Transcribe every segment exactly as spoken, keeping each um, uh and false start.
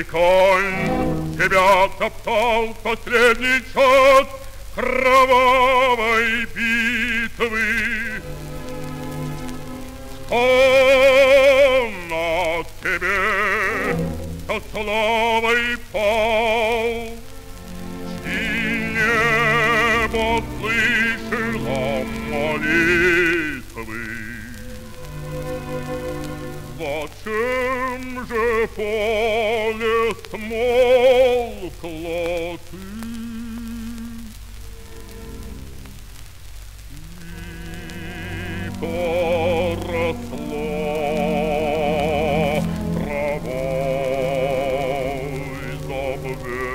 Быстрый конь тебя топтал в последний час кровавой битвы. Что на тебе со славой пал, и небо слышало молитвы. Зачем же поле смолкло ты? И поросло травой забвенья.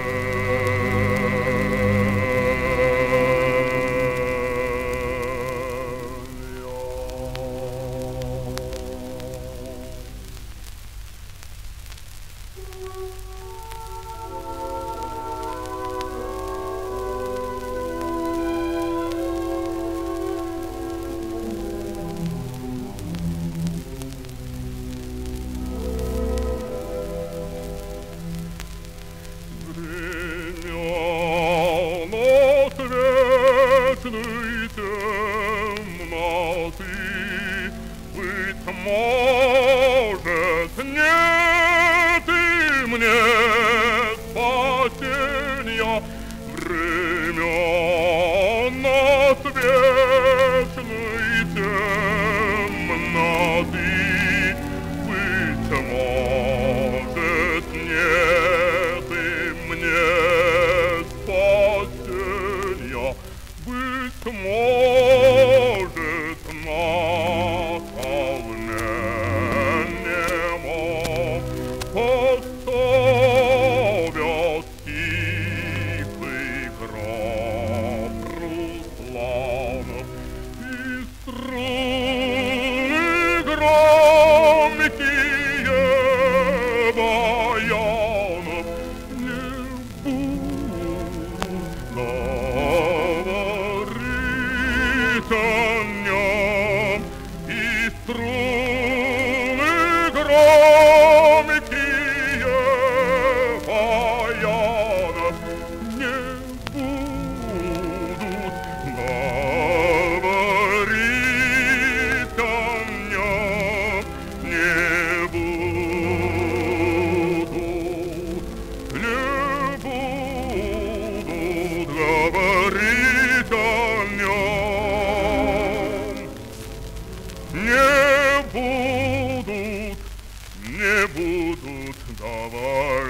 Может, нет и мне спасенья времен от вечной темноты. Быть может, нет и мне спасенья, быть может, нас поставят тихий гроб Русланов и струны громкие баянов не будут говорить о нем, и струны громкие баянов не будут говорить о нем, не будут, не будут говорить о нем, не будут, не будут говорить.